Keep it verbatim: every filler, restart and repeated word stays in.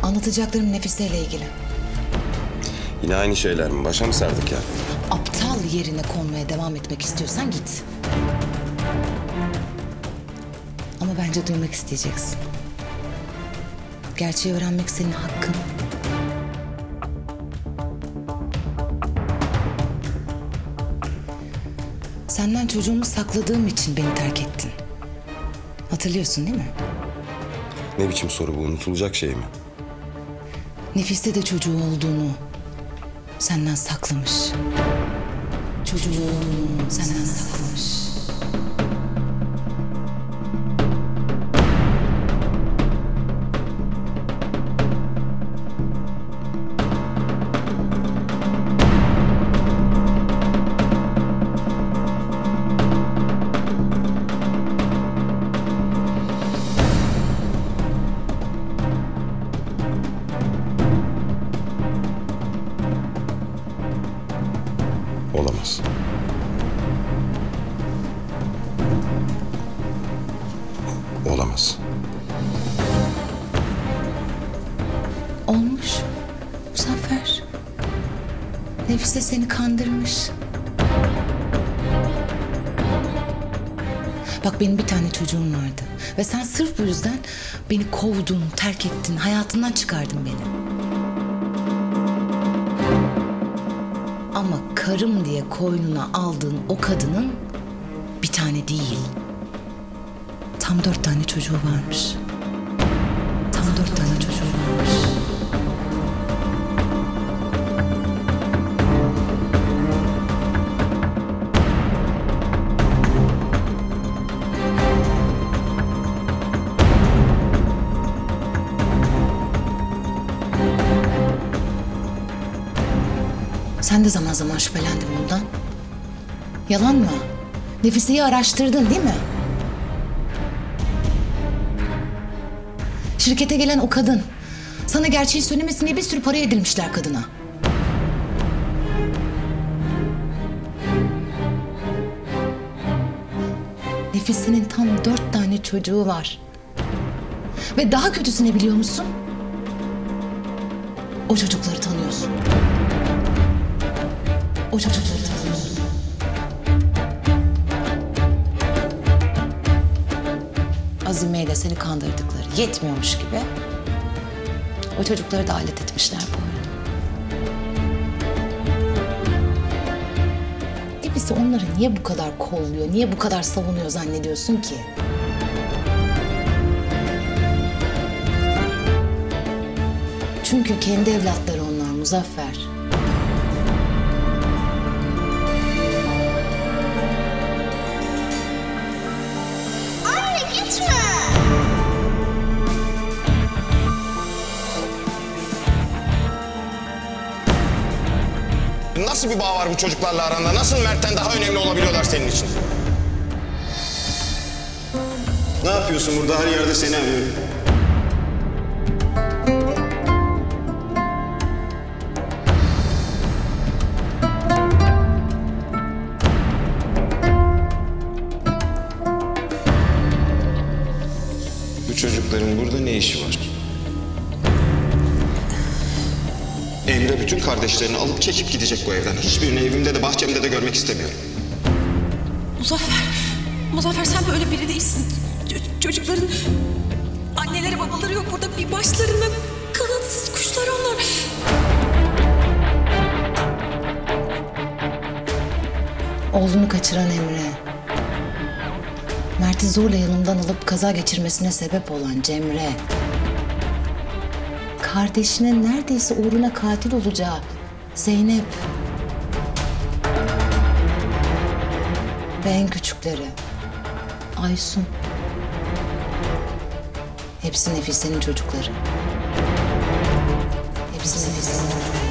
Anlatacaklarım Nefise ile ilgili. Yine aynı şeyler mi? Başa mı sardık ya? Aptal yerine konmaya devam etmek istiyorsan git. Ama bence duymak isteyeceksin. Gerçeği öğrenmek senin hakkın. Senden çocuğumu sakladığım için beni terk ettin. Hatırlıyorsun değil mi? Ne biçim soru bu? Unutulacak şey mi? Nefiste de çocuğu olduğunu senden saklamış. Çocuğu olduğunu senden saklamış. Olamaz. Olamaz. Olmuş. Muzaffer. Nefise seni kandırmış. Bak benim bir tane çocuğum vardı. Ve sen sırf bu yüzden beni kovdun, terk ettin, hayatından çıkardın beni. Ama karım diye koynuna aldığın o kadının bir tane değil, tam dört tane çocuğu varmış. Tam dört tane çocuğu varmış. Sen de zaman zaman şüphelendin bundan. Yalan mı? Nefise'yi araştırdın değil mi? Şirkete gelen o kadın. Sana gerçeği söylemesin diye bir sürü para edilmişler kadına. Nefise'nin tam dört tane çocuğu var. Ve daha kötüsü ne biliyor musun? O çocukları tanıyorsun. O çocukları tanıyorsun. Azime ile seni kandırdıkları yetmiyormuş gibi o çocukları da alet etmişler bu oyuna. Nefise onları niye bu kadar kolluyor, niye bu kadar savunuyor zannediyorsun ki? Çünkü kendi evlatları onlar Muzaffer. Nasıl bir bağ var bu çocuklarla aranda? Nasıl Mert'ten daha önemli olabiliyorlar senin için? Ne yapıyorsun burada? Her yerde seni arıyorum. Bu çocukların burada ne işi var? Emre bütün kardeşlerini alıp çekip gidecek bu evden. Hiçbirini evimde de bahçemde de görmek istemiyorum. Muzaffer, Muzaffer sen böyle biri değilsin. Ç- çocukların anneleri babaları yok burada. Bir başlarında kanatsız kuşlar onlar. Oğlunu kaçıran Emre. Mert'i zorla yanımdan alıp kaza geçirmesine sebep olan Cemre. Kardeşine neredeyse uğruna katil olacağı Zeynep. Ve en küçükleri Aysun. Hepsi Nefise'nin çocukları. Hepsi Nefise'nin çocukları.